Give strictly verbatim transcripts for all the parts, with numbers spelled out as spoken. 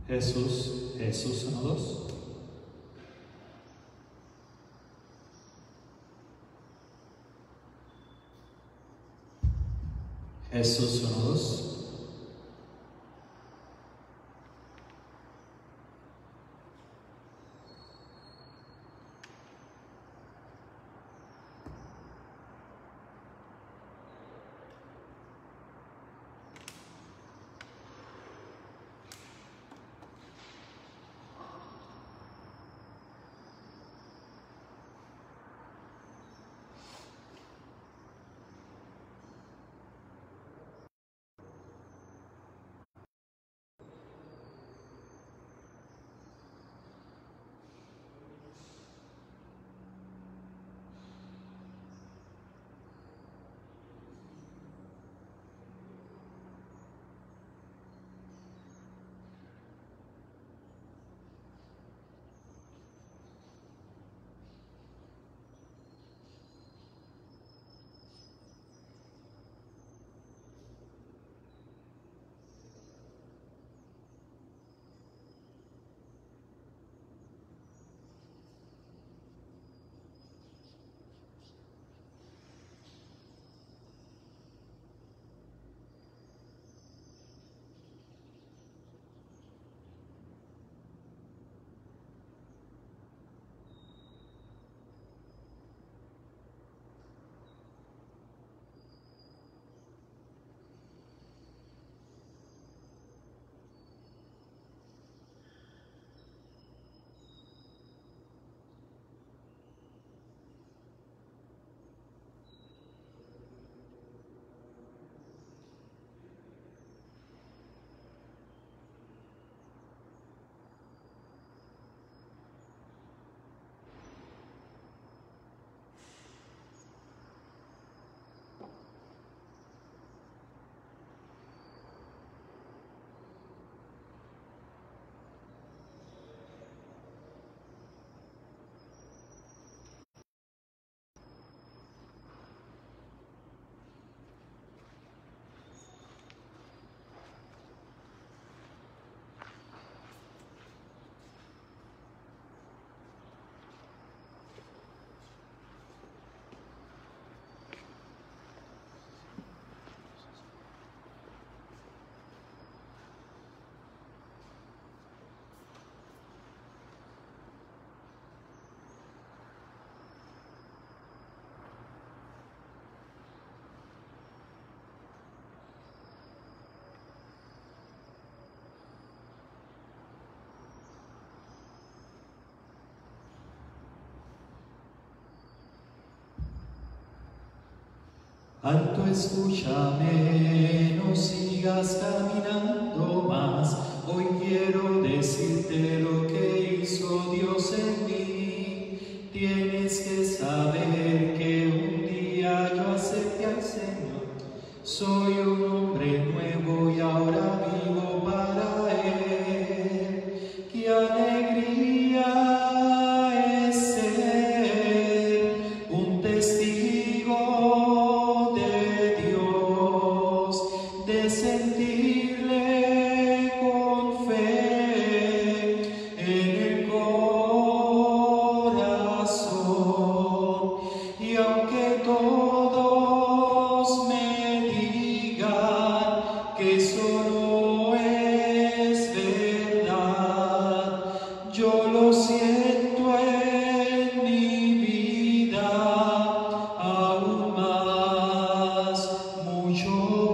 Jesús, Jesús, uno, dos. Jesús, uno, dos. Alto, escúchame, no sigas caminando más. Hoy quiero decirte lo que hizo Dios en mí. Tienes que saber que un día yo acepté al Señor. Soy un hombre nuevo y ahora vivo para Él. ¡Qué alegría es ser un testigo de Dios, de sentirle con fe en el corazón! Y aunque todos me digan que eso no es verdad, yo lo siento en mi vida aún más, mucho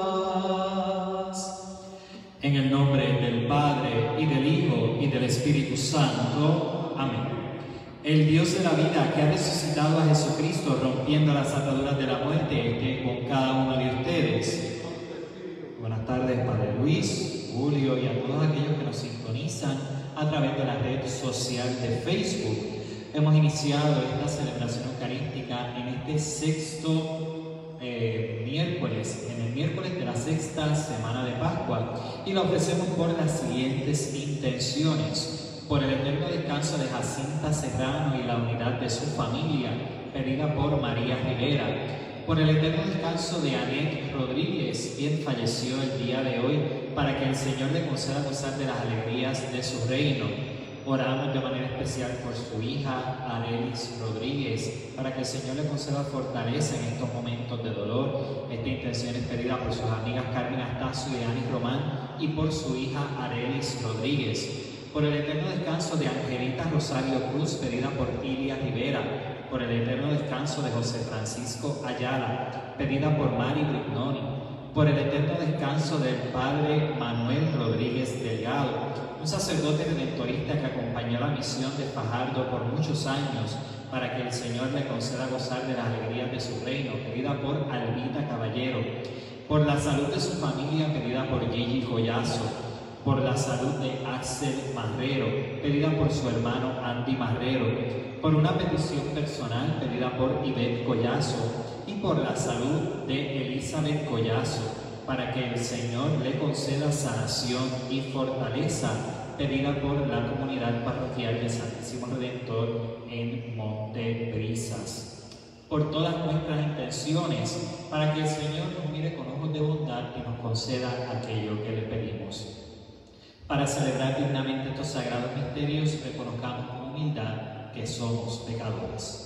más. En el nombre del Padre, y del Hijo, y del Espíritu Santo. Amén. El Dios de la vida, que ha resucitado a Jesucristo, rompiendo las ataduras de la muerte, esté con cada uno de ustedes. Buenas tardes, Padre Luis, Julio y a todos aquellos que nos sintonizan a través de la red social de Facebook. Hemos iniciado esta celebración eucarística en este sexto eh, miércoles, en el miércoles de la sexta semana de Pascua, y la ofrecemos por las siguientes intenciones: por el eterno descanso de Jacinta Serrano y la unidad de su familia, pedida por María Rivera; por el eterno descanso de Anet Rodríguez, quien falleció el día de hoy, para que el Señor le conceda gozar de las alegrías de su reino. Oramos de manera especial por su hija Arelis Rodríguez, para que el Señor le conceda fortaleza en estos momentos de dolor. Esta intención es pedida por sus amigas Carmen Astacio y Ani Román, y por su hija Arelis Rodríguez. Por el eterno descanso de Angelita Rosario Cruz, pedida por Ilia Rivera. Por el eterno descanso de José Francisco Ayala, pedida por Mari Brignoni. Por el eterno descanso del Padre Manuel Rodríguez Delgado, un sacerdote redentorista que acompañó la misión de Fajardo por muchos años, para que el Señor le conceda gozar de las alegrías de su reino, pedida por Albita Caballero. Por la salud de su familia, pedida por Gigi Collazo. Por la salud de Axel Marrero, pedida por su hermano Andy Marrero. Por una petición personal, pedida por Ivette Collazo. Y por la salud de Elizabeth Collazo, para que el Señor le conceda sanación y fortaleza, pedida por la comunidad parroquial de Santísimo Redentor en Montebrisas. Por todas nuestras intenciones, para que el Señor nos mire con ojos de bondad y nos conceda aquello que le pedimos. Para celebrar dignamente estos sagrados misterios, reconozcamos con humildad que somos pecadores.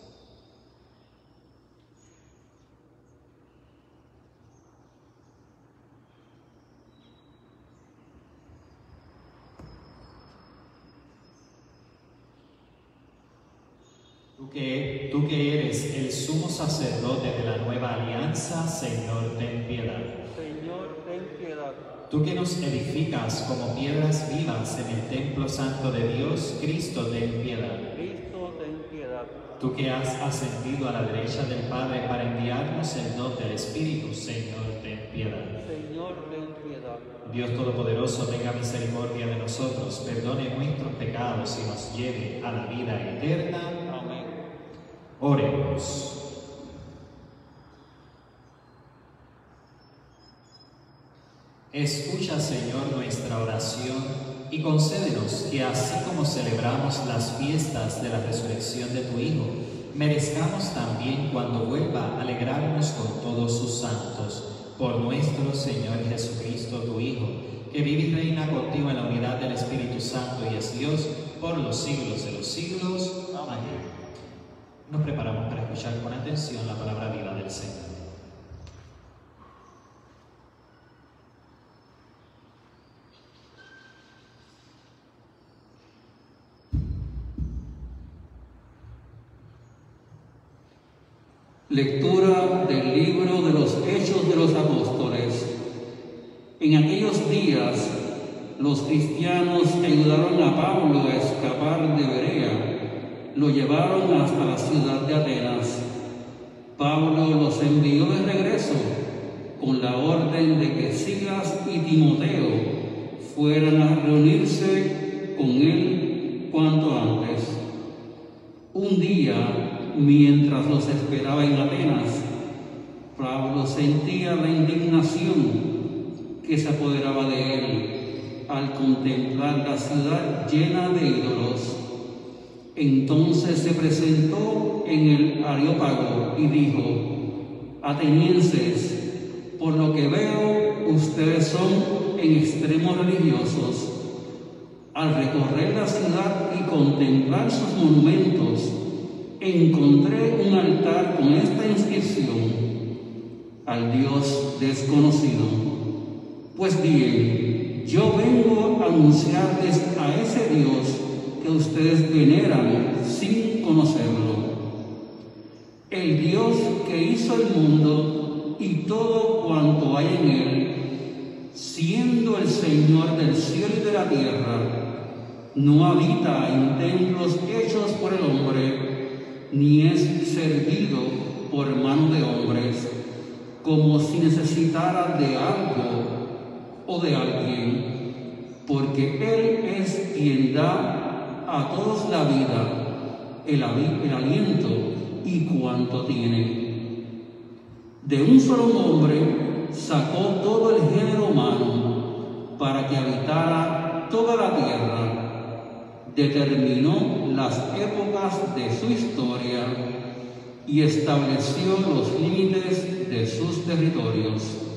Tú que, tú que eres el sumo sacerdote de la nueva alianza, Señor, ten piedad. Señor, ten piedad. Tú que nos edificas como piedras vivas en el templo santo de Dios, Cristo, ten piedad. Cristo, ten piedad. Tú que has ascendido a la derecha del Padre para enviarnos el don del Espíritu, Señor, ten piedad. Señor, ten piedad. Dios Todopoderoso, tenga misericordia de nosotros, perdone nuestros pecados y nos lleve a la vida eterna. Amén. Oremos. Escucha, Señor, nuestra oración y concédenos que, así como celebramos las fiestas de la resurrección de tu Hijo, merezcamos también, cuando vuelva, alegrarnos con todos sus santos. Por nuestro Señor Jesucristo, tu Hijo, que vive y reina contigo en la unidad del Espíritu Santo y es Dios por los siglos de los siglos. Amén. Nos preparamos para escuchar con atención la palabra viva del Señor. Lectura del libro de los Hechos de los Apóstoles. En aquellos días, los cristianos ayudaron a Pablo a escapar de Berea. Lo llevaron hasta la ciudad de Atenas. Pablo los envió de regreso con la orden de que Silas y Timoteo fueran a reunirse con él cuanto antes. Un día, mientras los esperaba en Atenas, Pablo sentía la indignación que se apoderaba de él al contemplar la ciudad llena de ídolos. Entonces se presentó en el Areópago y dijo: atenienses, por lo que veo, ustedes son en extremo religiosos. Al recorrer la ciudad y contemplar sus monumentos, encontré un altar con esta inscripción: al Dios desconocido. Pues bien, yo vengo a anunciarles a ese Dios que ustedes veneran sin conocerlo. El Dios que hizo el mundo y todo cuanto hay en él, siendo el Señor del cielo y de la tierra, no habita en templos hechos por el hombre, ni es servido por mano de hombres, como si necesitara de algo o de alguien, porque Él es quien da a todos la vida, el, el aliento y cuanto tiene. De un solo hombre sacó todo el género humano para que habitara toda la tierra. Determinó las épocas de su historia y estableció los límites de sus territorios.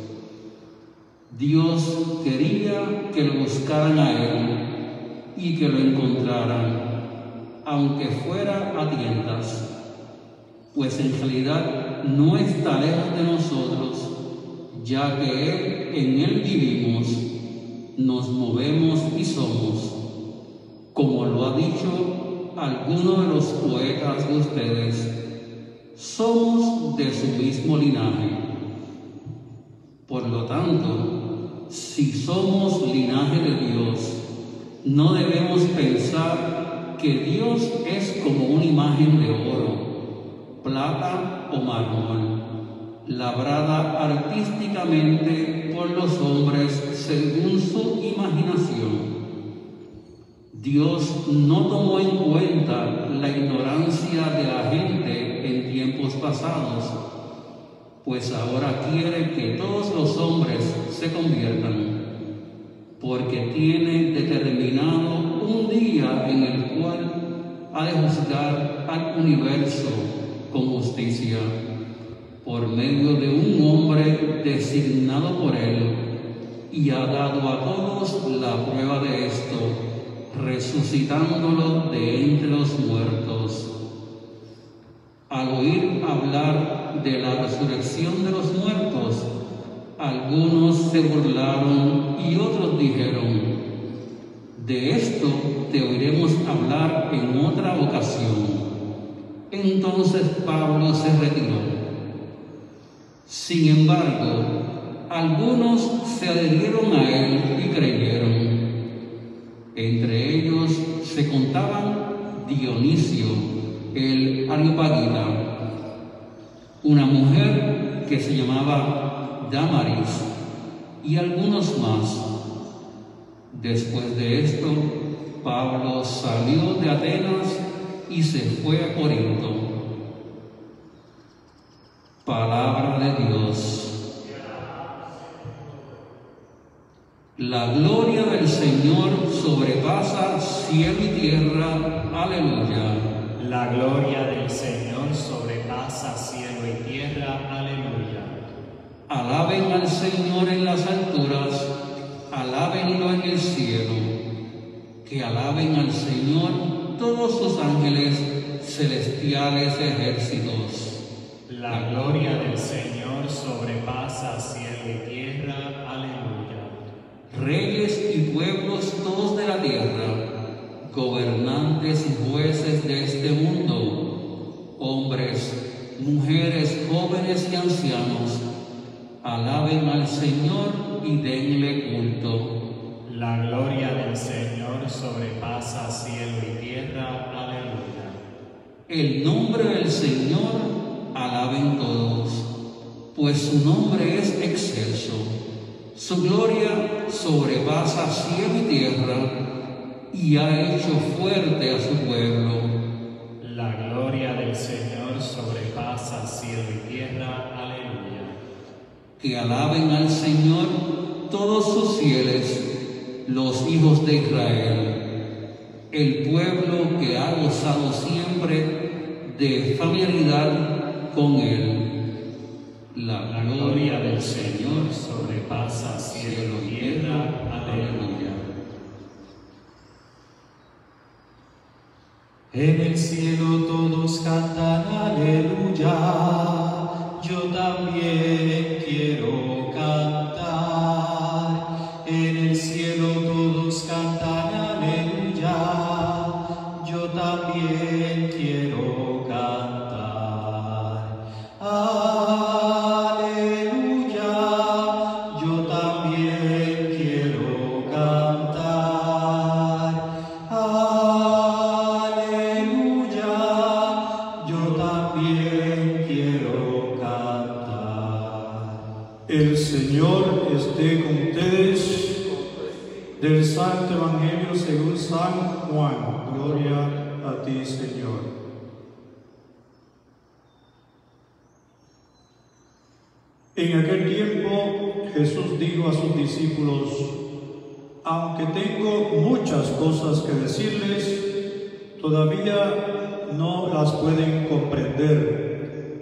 Dios quería que lo buscaran a Él y que lo encontraran, aunque fuera a tientas, pues en realidad no está lejos de nosotros, ya que Él, en Él vivimos, nos movemos y somos, como lo ha dicho alguno de los poetas de ustedes, somos de su mismo linaje. Por lo tanto, si somos linaje de Dios, no debemos pensar que Dios es como una imagen de oro, plata o mármol, labrada artísticamente por los hombres según su imaginación. Dios no tomó en cuenta la ignorancia de la gente en tiempos pasados, pues ahora quiere que todos los hombres se conviertan, porque tiene determinado un día en el cual ha de juzgar al universo con justicia, por medio de un hombre designado por Él, y ha dado a todos la prueba de esto, resucitándolo de entre los muertos. Al oír hablar de la resurrección de los muertos, algunos se burlaron y otros dijeron: de esto te oiremos hablar en otra ocasión. Entonces Pablo se retiró. Sin embargo, algunos se adherieron a él y creyeron. Entre ellos se contaban Dionisio, el Areopagita, una mujer que se llamaba Dámaris, y algunos más. Después de esto, Pablo salió de Atenas y se fue a Corinto. Palabra de Dios. La gloria del Señor sobrepasa cielo y tierra. Aleluya. La gloria del Señor sobrepasa cielo y tierra. Aleluya. Alaben al Señor en las alturas, alábenlo en el cielo. Que alaben al Señor todos sus ángeles, celestiales ejércitos. La gloria del Señor sobrepasa cielo y tierra. Aleluya. Reyes y pueblos todos de la tierra, gobernantes y jueces de este mundo, hombres, mujeres, jóvenes y ancianos, alaben al Señor y denle culto. La gloria del Señor sobrepasa cielo y tierra. Aleluya. El nombre del Señor alaben todos, pues su nombre es excelso. Su gloria sobrepasa cielo y tierra, y ha hecho fuerte a su pueblo. La gloria del Señor sobrepasa cielo y tierra. Aleluya. Que alaben al Señor todos sus fieles, los hijos de Israel, el pueblo que ha gozado siempre de familiaridad con Él. La gloria del Señor sobrepasa cielo y tierra. Aleluya. En el cielo todos cantan aleluya, yo también quiero cantar. En el cielo todos cantan aleluya, yo también quiero cantar. Aleluya, yo también quiero cantar. Aleluya, yo también quiero cantar. El Señor esté con ustedes. Del Santo Evangelio según San Juan. Gloria a ti, Señor. En aquel tiempo Jesús dijo a sus discípulos: aunque tengo muchas cosas que decirles, todavía no las pueden comprender.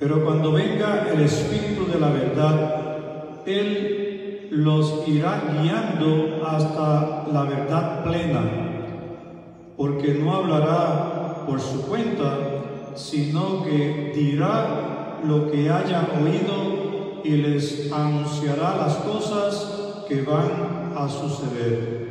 Pero cuando venga el Espíritu de la verdad, Él los irá guiando hasta la verdad plena, porque no hablará por su cuenta, sino que dirá lo que haya oído y les anunciará las cosas que van a suceder.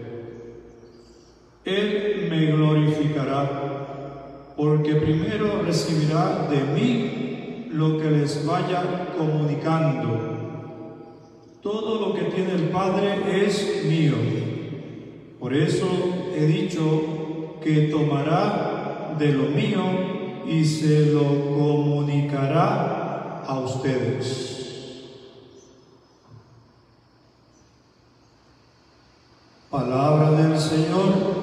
Él me glorificará, porque primero recibirá de mí lo que les vaya comunicando. Todo lo que tiene el Padre es mío. Por eso he dicho que tomará de lo mío y se lo comunicará a ustedes. Palabra del Señor.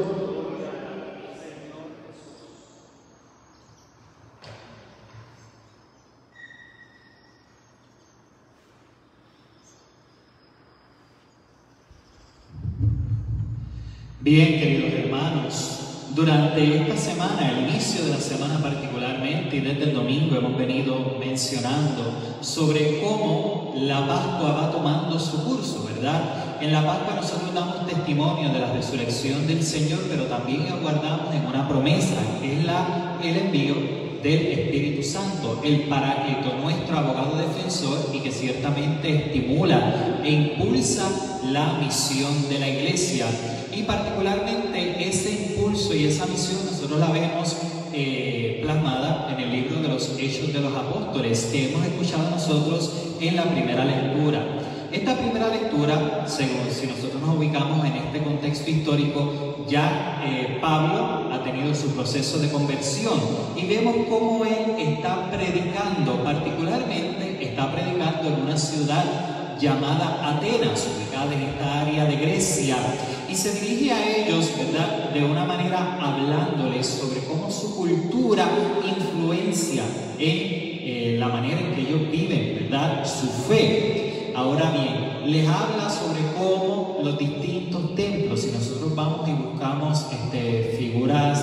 Bien, queridos hermanos, durante esta semana, el inicio de la semana particularmente, y desde el domingo hemos venido mencionando sobre cómo la Pascua va tomando su curso, ¿verdad? En la Pascua nosotros damos testimonio de la resurrección del Señor, pero también aguardamos en una promesa, que es la, el envío del Espíritu Santo, el Paráclito, nuestro abogado defensor, y que ciertamente estimula e impulsa la misión de la Iglesia. Y particularmente ese impulso y esa misión nosotros la vemos eh, plasmada en el libro de los Hechos de los Apóstoles, que hemos escuchado nosotros en la primera lectura. Esta primera lectura, según si nosotros nos ubicamos en este contexto histórico, ya eh, Pablo ha tenido su proceso de conversión y vemos cómo él está predicando, particularmente está predicando en una ciudad llamada Atenas, ubicada en esta área de Grecia, y se dirige a ellos, ¿verdad?, de una manera hablándoles sobre cómo su cultura influencia en eh, la manera en que ellos viven, ¿verdad?, su fe. Ahora bien, les habla sobre cómo los distintos templos, si nosotros vamos y buscamos este, figuras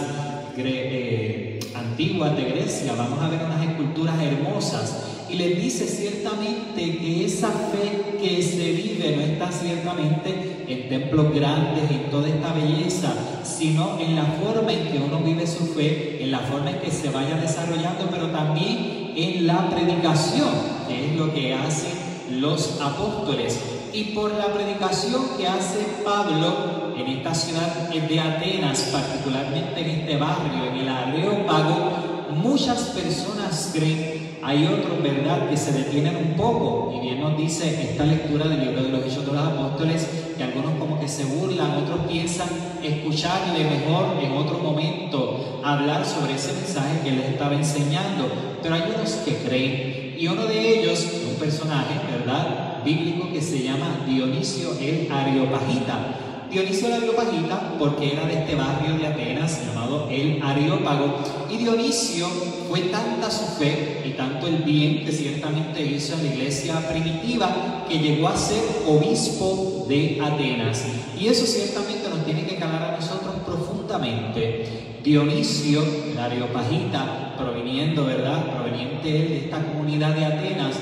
eh, antiguas de Grecia, vamos a ver unas esculturas hermosas, y les dice ciertamente que esa fe que se vive no está ciertamente en templos grandes, en toda esta belleza, sino en la forma en que uno vive su fe, en la forma en que se vaya desarrollando, pero también en la predicación, que es lo que hacen los apóstoles. Y por la predicación que hace Pablo en esta ciudad de Atenas, particularmente en este barrio, en el Areópago, muchas personas creen. Hay otros, ¿verdad?, que se detienen un poco, y bien nos dice esta lectura del libro de los Hechos de los Apóstoles, que algunos como que se burlan, otros piensan escucharle mejor en otro momento hablar sobre ese mensaje que él les estaba enseñando, pero hay unos que creen, y uno de ellos, un personaje, ¿verdad?, bíblico, que se llama Dionisio el Areopagita. Dionisio el Areopagita, porque era de este barrio de Atenas llamado el Areópago, y Dionisio fue tanta su fe y tanto el bien que ciertamente hizo en la iglesia primitiva, que llegó a ser obispo de Atenas, y eso ciertamente nos tiene que calar a nosotros profundamente. Dionisio el Areopagita, proveniendo, ¿verdad?, proveniente de esta comunidad de Atenas,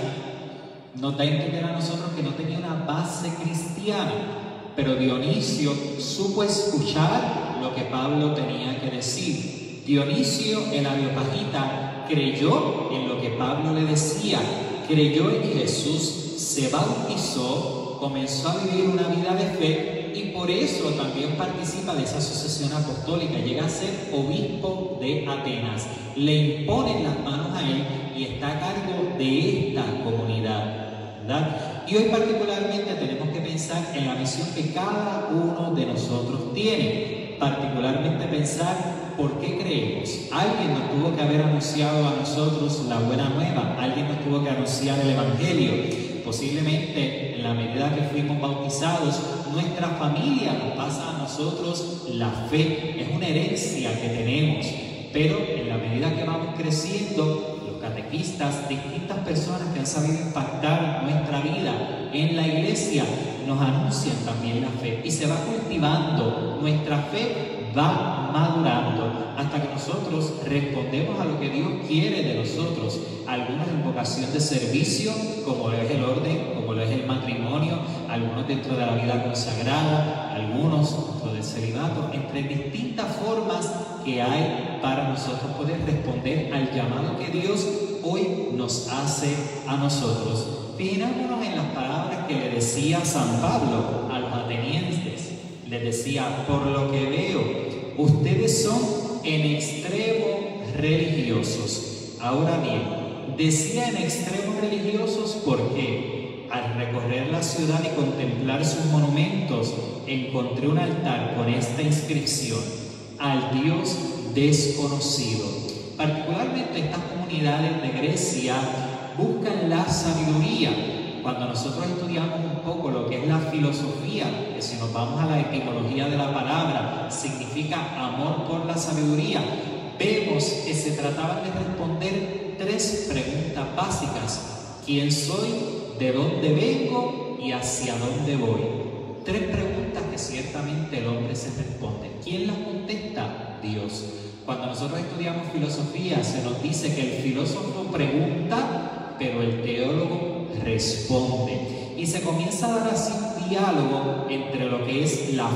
nos da a entender a nosotros que no tenía una base cristiana. Pero Dionisio supo escuchar lo que Pablo tenía que decir. Dionisio el Areopagita creyó en lo que Pablo le decía, creyó en Jesús, se bautizó, comenzó a vivir una vida de fe, y por eso también participa de esa sucesión apostólica. Llega a ser obispo de Atenas. Le imponen las manos a él y está a cargo de esta comunidad, ¿verdad? Y hoy particularmente tenemos que pensar en la misión que cada uno de nosotros tiene, particularmente pensar por qué creemos. Alguien nos tuvo que haber anunciado a nosotros la buena nueva, alguien nos tuvo que anunciar el Evangelio. Posiblemente en la medida que fuimos bautizados, nuestra familia nos pasa a nosotros la fe, es una herencia que tenemos, pero en la medida que vamos creciendo, catequistas, distintas personas que han sabido impactar nuestra vida en la iglesia, nos anuncian también la fe, y se va cultivando. Nuestra fe va madurando hasta que nosotros respondemos a lo que Dios quiere de nosotros. Algunos en vocación de servicio, como lo es el orden, como lo es el matrimonio, algunos dentro de la vida consagrada, algunos dentro del celibato, entre distintas formas que hay para nosotros poder responder al llamado que Dios hoy nos hace a nosotros. Fijámonos en las palabras que le decía San Pablo a los atenienses. Les decía: por lo que veo, ustedes son en extremo religiosos. Ahora bien, decía en extremo religiosos porque al recorrer la ciudad y contemplar sus monumentos, encontré un altar con esta inscripción: al Dios desconocido. Particularmente estas comunidades de Grecia buscan la sabiduría. Cuando nosotros estudiamos un poco lo que es la filosofía, que si nos vamos a la etimología de la palabra, significa amor por la sabiduría, vemos que se trataban de responder tres preguntas básicas: ¿quién soy? ¿De dónde vengo? ¿Y hacia dónde voy? Tres preguntas que ciertamente el hombre se responde. ¿Quién las contesta? Dios. Cuando nosotros estudiamos filosofía, se nos dice que el filósofo pregunta, pero el teólogo responde. Y se comienza a dar así un diálogo entre lo que es la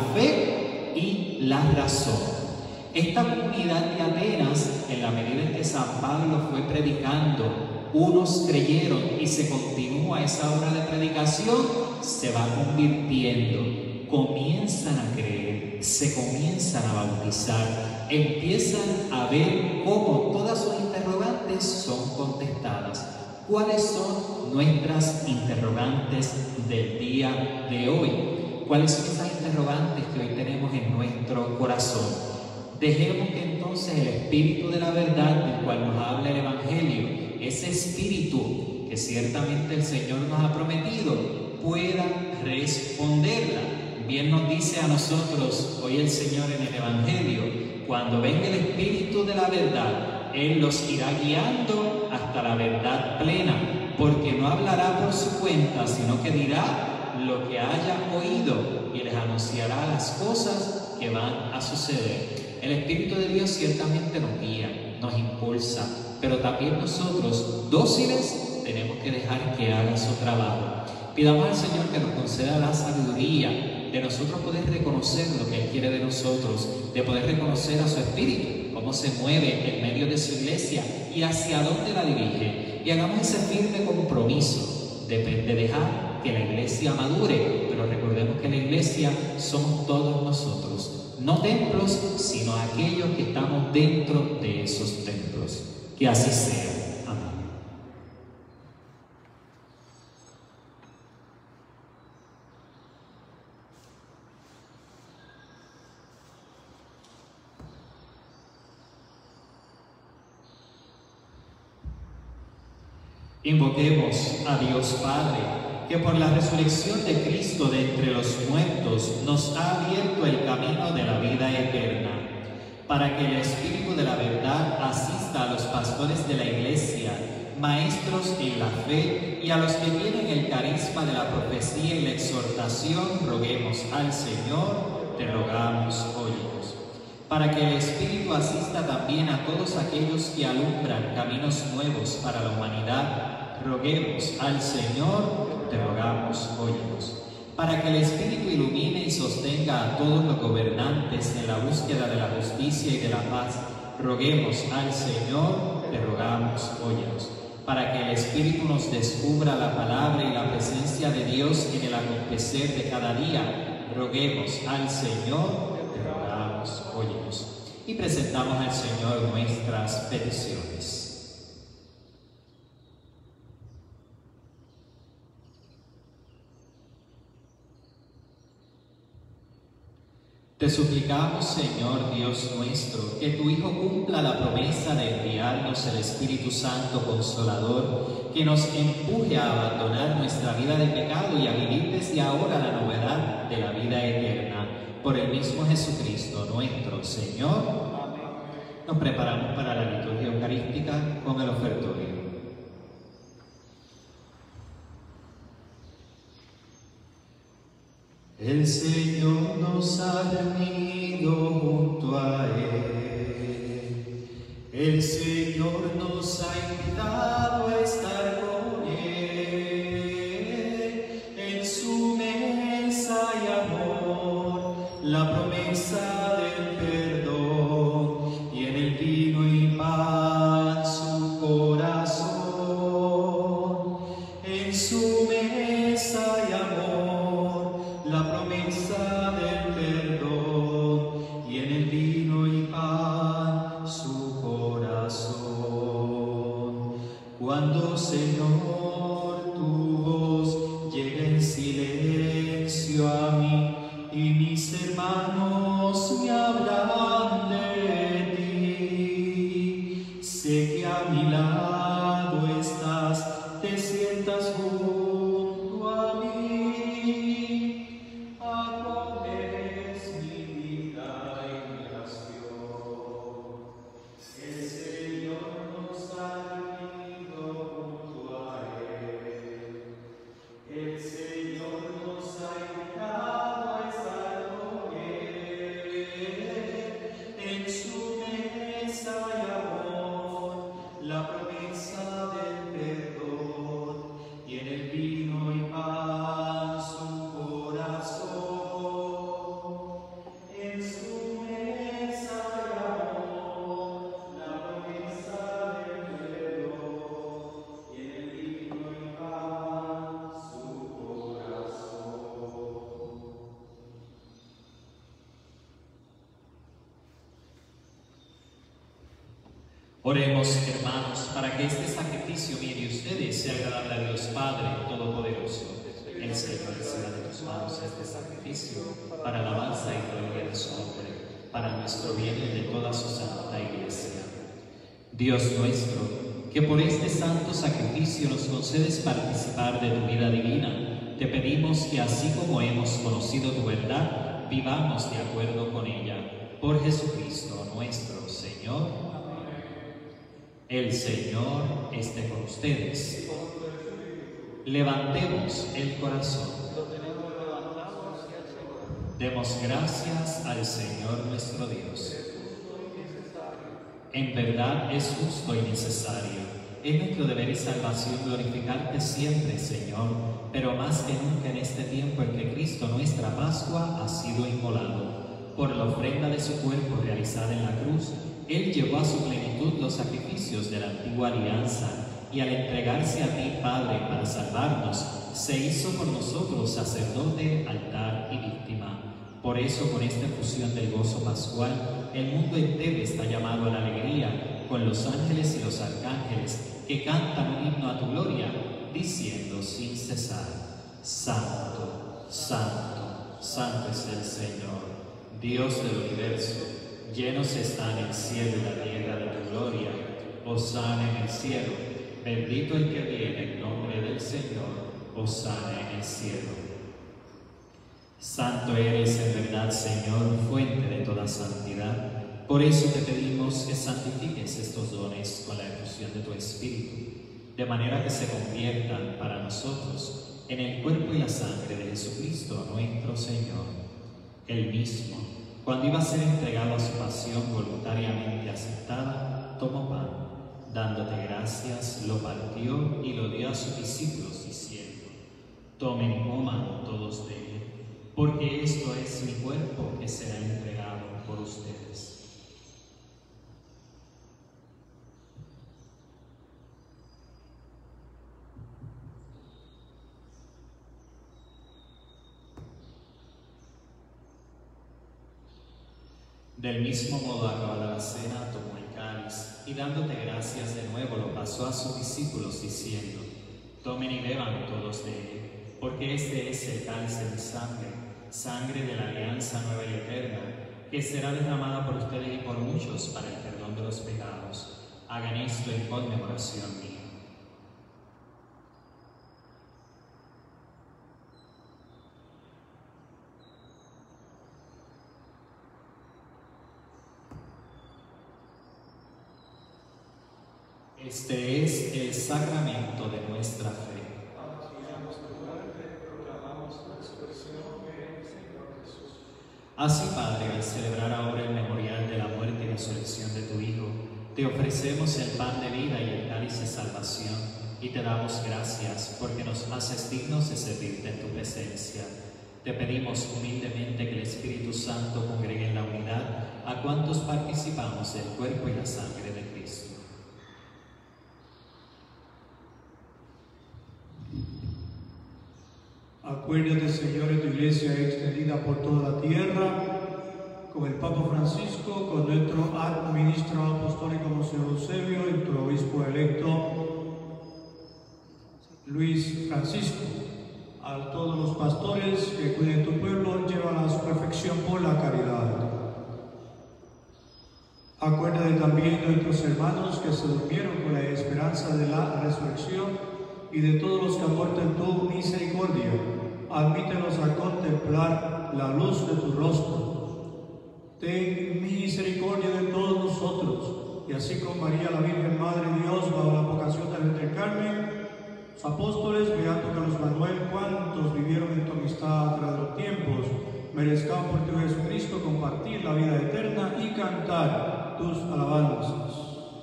fe y la razón. Esta comunidad de Atenas, en la medida en que San Pablo fue predicando, unos creyeron y se continúa esa obra de predicación, se va convirtiendo, comienzan a creer, se comienzan a bautizar, empiezan a ver cómo todas sus interrogantes son contestadas. ¿Cuáles son nuestras interrogantes del día de hoy? ¿Cuáles son esas interrogantes que hoy tenemos en nuestro corazón? Dejemos que entonces el Espíritu de la verdad, del cual nos habla el Evangelio, ese Espíritu que ciertamente el Señor nos ha prometido, pueda responderla. Bien nos dice a nosotros hoy el Señor en el Evangelio: cuando venga el Espíritu de la verdad, Él los irá guiando hasta la verdad plena, porque no hablará por su cuenta, sino que dirá lo que haya oído y les anunciará las cosas que van a suceder. El Espíritu de Dios ciertamente nos guía, nos impulsa, pero también nosotros, dóciles, tenemos que dejar que haga su trabajo. Pidamos al Señor que nos conceda la sabiduría de nosotros poder reconocer lo que Él quiere de nosotros, de poder reconocer a su Espíritu, cómo se mueve en medio de su iglesia y hacia dónde la dirige. Y hagamos ese firme compromiso de, de dejar que la iglesia madure, pero recordemos que la iglesia somos todos nosotros, no templos, sino aquellos que estamos dentro de esos templos. Que así sea. Amén. Invoquemos a Dios Padre, que por la resurrección de Cristo de entre los muertos nos ha abierto el camino de la vida eterna, para que el Espíritu de la verdad asista a los pastores de la Iglesia, maestros en la fe, y a los que tienen el carisma de la profecía y la exhortación. Roguemos al Señor, te rogamos, óyenos. Para que el Espíritu asista también a todos aquellos que alumbran caminos nuevos para la humanidad, roguemos al Señor, te rogamos, óyenos. Para que el Espíritu ilumine y sostenga a todos los gobernantes en la búsqueda de la justicia y de la paz, roguemos al Señor, te rogamos, óyenos. Para que el Espíritu nos descubra la palabra y la presencia de Dios en el acontecer de cada día, roguemos al Señor, te rogamos, óyenos. Y presentamos al Señor nuestras peticiones. Te suplicamos, Señor Dios nuestro, que tu Hijo cumpla la promesa de enviarnos el Espíritu Santo Consolador, que nos empuje a abandonar nuestra vida de pecado y a vivir desde ahora la novedad de la vida eterna. Por el mismo Jesucristo nuestro Señor. Nos preparamos para la liturgia eucarística con el ofertorio. El Señor nos ha reunido junto a Él. El Señor nos ha invitado a estar con Él. En su mesa y amor, la promesa del perdón, y en el vino y pan su corazón. En su mesa y amor, la promesa del perdón, y en el vino y pan su corazón. Cuando, Señor, tu voz llega en silencio a mí y mis hermanos me hablan de ti, sé que a mi lado estás, te sientas junto a mí, acoges mi vida y mi oración. El Señor nos ha unido junto a Él. El Señor nos ha invitado a estar con Él. En su mesa y amor, la promesa del perdón, y en el vino y pan su corazón. En su mesa y amor, la promesa del perdón, y en el vino y pan su corazón. Oremos, hermanos, para que este sacrificio mío y ustedes sea agradable a Dios Padre Todopoderoso. El Señor reciba de tus manos este sacrificio para alabanza y gloria de su nombre, para nuestro bien y de toda su santa Iglesia. Dios nuestro, que por este santo sacrificio nos concedes participar de tu vida divina, te pedimos que así como hemos conocido tu verdad, vivamos de acuerdo con ella. Por Jesucristo nuestro Señor. El Señor esté con ustedes. Levantemos el corazón. Demos gracias al Señor nuestro Dios. En verdad es justo y necesario. Es nuestro deber y salvación glorificarte siempre, Señor, pero más que nunca en este tiempo en que Cristo, nuestra Pascua, ha sido inmolado. Por la ofrenda de su cuerpo realizada en la cruz, Él llevó a su plenitud los sacrificios de la antigua alianza, y al entregarse a ti, Padre, para salvarnos, se hizo por nosotros sacerdote, altar y víctima. Por eso, con esta fusión del gozo pascual, el mundo entero está llamado a la alegría, con los ángeles y los arcángeles que cantan un himno a tu gloria, diciendo sin cesar: Santo, Santo, Santo es el Señor, Dios del universo. Llenos están el cielo y la tierra de tu gloria. Hosana en el cielo. Bendito el que viene en nombre del Señor. Hosana en el cielo. Santo eres en verdad, Señor, fuente de toda santidad. Por eso te pedimos que santifiques estos dones con la efusión de tu Espíritu, de manera que se conviertan para nosotros en el cuerpo y la sangre de Jesucristo nuestro Señor. Él mismo, cuando iba a ser entregado a su pasión voluntariamente aceptada, tomó pan, dándote gracias, lo partió y lo dio a sus discípulos, diciendo: Tomen y coman todos de él, porque esto es mi cuerpo que será entregado por ustedes. Del mismo modo, acabada la cena, tomó el cáliz y dándote gracias de nuevo lo pasó a sus discípulos diciendo: Tomen y beban todos de él, porque este es el cáliz de mi sangre, sangre de la alianza nueva y eterna, que será derramada por ustedes y por muchos para el perdón de los pecados. Hagan esto en conmemoración mía. Este es el sacramento de nuestra fe. Así, Padre, al celebrar ahora el memorial de la muerte y resurrección de tu Hijo, te ofrecemos el pan de vida y el cáliz de salvación, y te damos gracias porque nos haces dignos de servirte en tu presencia. Te pedimos humildemente que el Espíritu Santo congregue en la unidad a cuantos participamos del cuerpo y la sangre de Cristo. Acuérdate, Señor, de tu iglesia extendida por toda la tierra, con el Papa Francisco, con nuestro administro apostólico Monseñor Eusebio y tu obispo electo Luis Francisco, a todos los pastores que cuiden tu pueblo, llévala a su perfección por la caridad. Acuérdate también de nuestros hermanos que se durmieron con la esperanza de la resurrección y de todos los que han muerto en tu misericordia. Admítelos a contemplar la luz de tu rostro. Ten misericordia de todos nosotros, y así con María, la Virgen Madre de Dios, bajo la vocación del Entre Carmen, los apóstoles, Beato Carlos Manuel, cuantos vivieron en tu amistad a través de los tiempos, merezcamos por tu Jesucristo compartir la vida eterna y cantar tus alabanzas.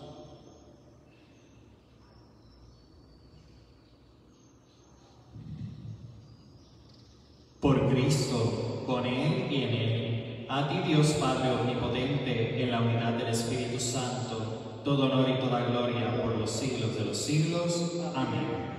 Por Cristo, con Él y en Él, a ti Dios Padre Omnipotente, en la unidad del Espíritu Santo, todo honor y toda gloria por los siglos de los siglos. Amén.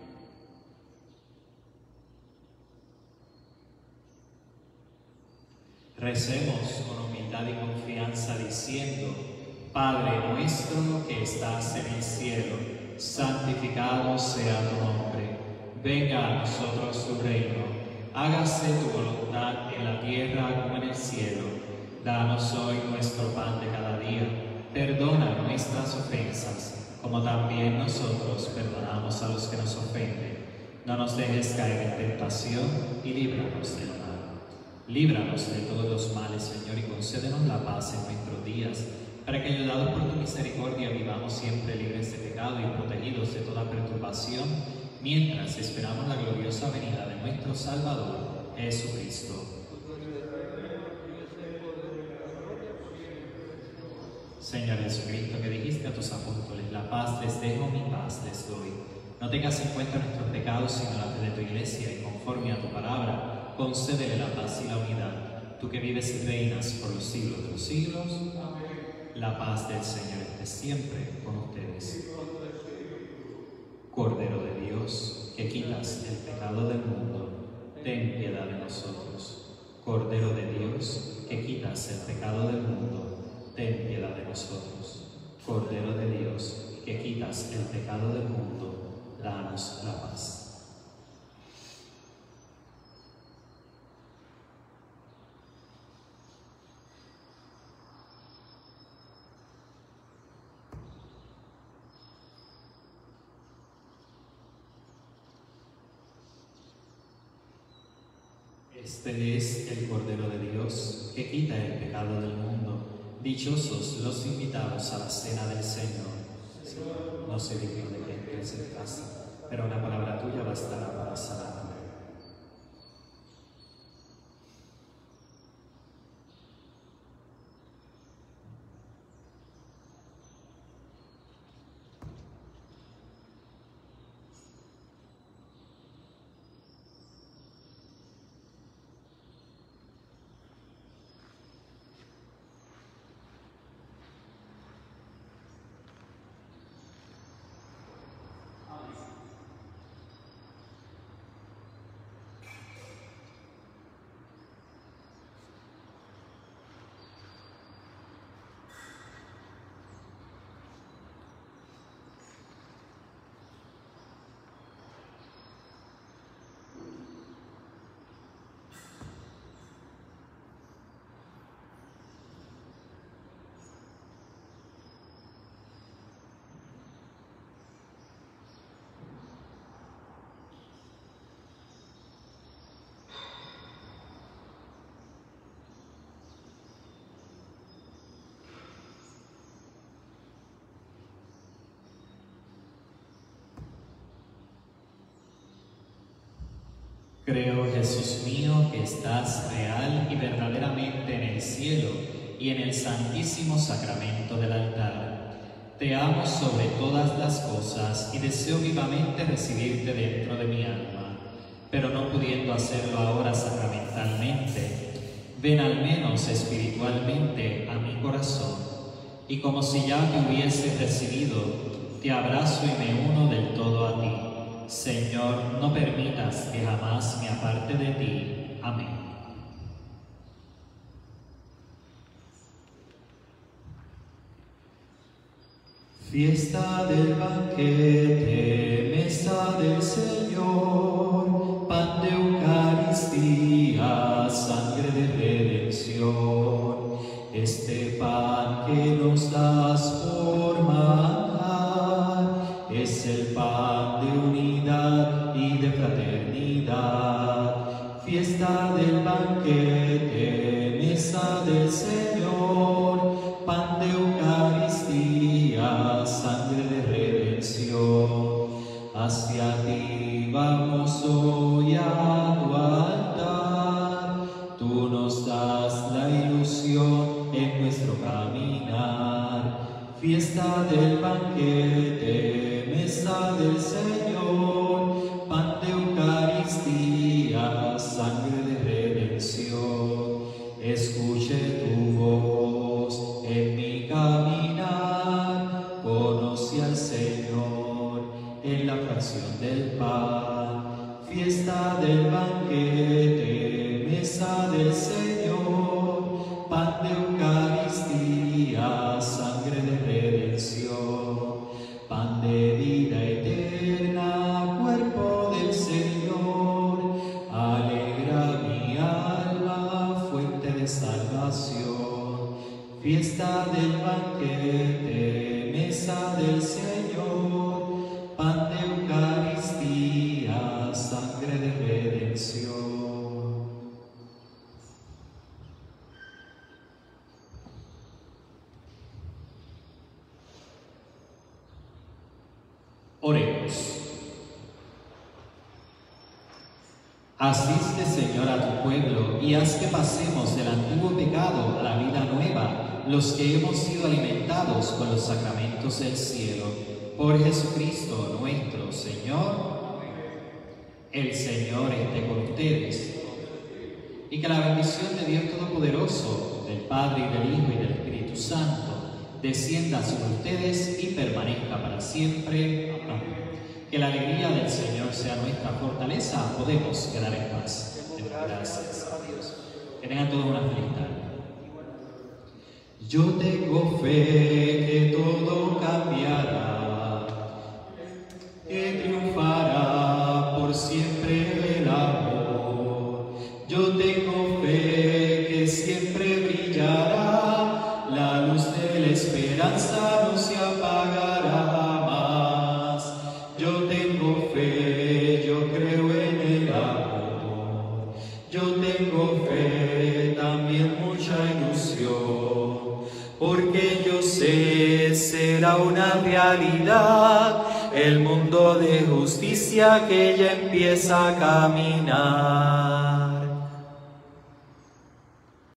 Recemos con humildad y confianza diciendo: Padre nuestro que estás en el cielo, santificado sea tu nombre. Venga a nosotros tu reino. Hágase tu voluntad en la tierra como en el cielo. Danos hoy nuestro pan de cada día. Perdona nuestras ofensas, como también nosotros perdonamos a los que nos ofenden. No nos dejes caer en tentación y líbranos del mal. Líbranos de todos los males, Señor, y concédenos la paz en nuestros días, para que, ayudados por tu misericordia, vivamos siempre libres de pecado y protegidos de toda perturbación, mientras esperamos la gloriosa venida de nuestro Salvador, Jesucristo. Señor Jesucristo, que dijiste a tus apóstoles: la paz les dejo, mi paz les doy. No tengas en cuenta nuestros pecados, sino la fe de tu iglesia, y conforme a tu palabra, concédele la paz y la unidad. Tú que vives y reinas por los siglos de los siglos. Amén. La paz del Señor esté siempre con ustedes. Cordero de Dios, que quitas el pecado del mundo, ten piedad de nosotros. Cordero de Dios, que quitas el pecado del mundo, ten piedad de nosotros. Cordero de Dios, que quitas el pecado del mundo, danos la paz. Este es el Cordero de Dios, que quita el pecado del mundo. Dichosos los invitados a la cena del Señor. Señor, no sé digno de que entres en casa, pero una palabra tuya bastará para sanarme. Creo, Jesús mío, que estás real y verdaderamente en el cielo y en el santísimo sacramento del altar. Te amo sobre todas las cosas y deseo vivamente recibirte dentro de mi alma, pero no pudiendo hacerlo ahora sacramentalmente, ven al menos espiritualmente a mi corazón, y como si ya te hubiese recibido, te abrazo y me uno del todo a ti. Señor, no permitas que jamás me aparte de ti. Amén. Fiesta del banquete, mesa del Señor, pan de Eucaristía, sangre de redención. Este pan que nos das por manjar es el pan de unidad y de fraternidad. Fiesta del banquete, mesa del Señor, pan de Eucaristía, sangre de redención. Hacia ti vamos hoy a tu altar, tú nos das la ilusión en nuestro caminar. Fiesta del banquete, mesa del Señor, pan de Eucaristía, sangre de redención. Escuche tu voz en mi caminar, conocí al Señor en la fracción del pan. Fiesta del banquete, mesa del Señor, pan de Eucaristía, sangre de redención. Pan de vida eterna, cuerpo del Señor, alegra mi alma, fuente de salvación. Fiesta del banquete, mesa del Señor, pan de Eucaristía, sangre de redención. Oremos. Asiste, Señor, a tu pueblo y haz que pasemos del antiguo pecado a la vida nueva, los que hemos sido alimentados con los sacramentos del cielo. Por Jesucristo nuestro Señor. El Señor esté con ustedes. Y que la bendición de Dios Todopoderoso, del Padre, y del Hijo, y del Espíritu Santo, descienda sobre ustedes y permanezca para siempre. Amén. Que la alegría del Señor sea nuestra fortaleza. Podemos quedar en paz. Demos gracias a Dios. Que tengan todos una feliz tarde. Yo tengo fe que todo cambiará, que triunfará por siempre el amor. Yo tengo fe que siempre brillará, la luz de la esperanza no se apagará más. Yo tengo fe, yo creo en el amor. Yo tengo fe, también mucha ilusión, porque yo sé será una realidad el mundo de justicia que ya empieza a caminar.